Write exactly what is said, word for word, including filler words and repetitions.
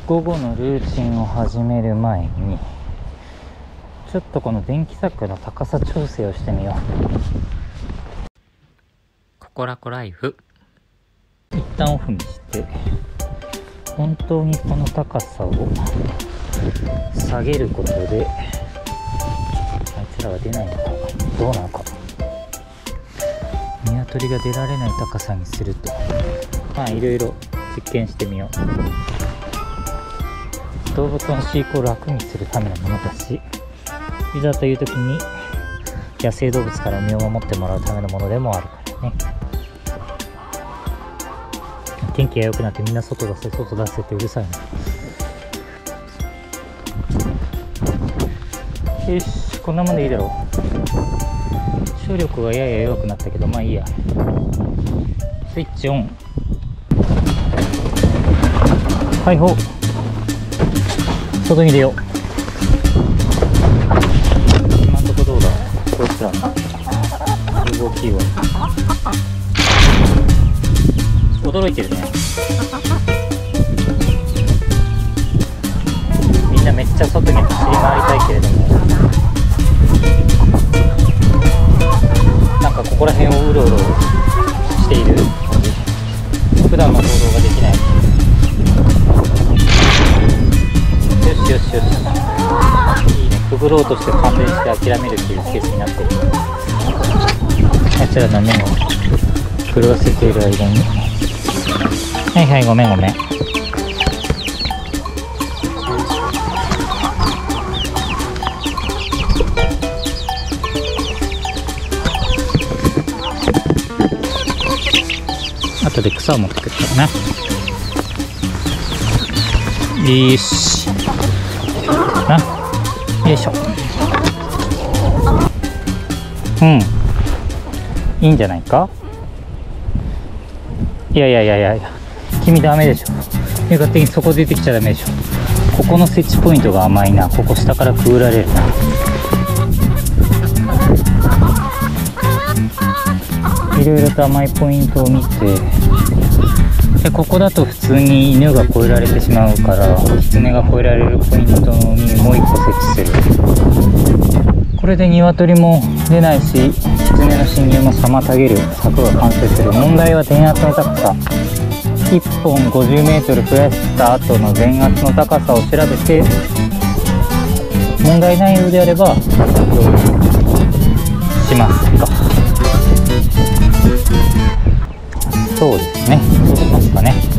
午後のルーチンを始める前にちょっとこの電気柵の高さ調整をしてみよう。ココラコライフ一旦オフにして本当にこの高さを下げることであいつらは出ないのかどうなのか、鶏が出られない高さにすると、まあいろいろ実験してみよう。動物の飼育を楽にするためのものだし、いざという時に野生動物から身を守ってもらうためのものでもあるからね。天気が良くなってみんな外出せ外出せってうるさいな。よし、こんなもんでいいだろう。張力がやや弱くなったけど、まあいいや。スイッチオン。開放。外に出よう。今んとこどうだこいつらの動きは。驚いてるね。みんなめっちゃ外に走り回りたいけれども、なんかここら辺をうろうろしているので普段の行動ができない。よしよしよし、いいね。くぐろうとして感電して諦めるっていうケースになってる。あいつらの目を狂わせている間に、はいはい、ごめんごめん。後で草を持ってくるからな。よしな、よいしょ。うん、いいんじゃないか。いやいやいやいやいや、君ダメでしょ。勝手にそこ出てきちゃダメでしょ。ここの設置ポイントが甘いな。ここ下からくぐられるな。いろいろと甘いポイントを見て、でここだと普通に犬が越えられてしまうから、狐が越えられるポイントにもう一個設置する。これで鶏も出ないし、狐の侵入も妨げる柵が完成する。問題は電圧の高さ。いっぽんごじゅうメートル増やした後の電圧の高さを調べて、問題ないようであれば導入しますか。そうですね、そうしますかね。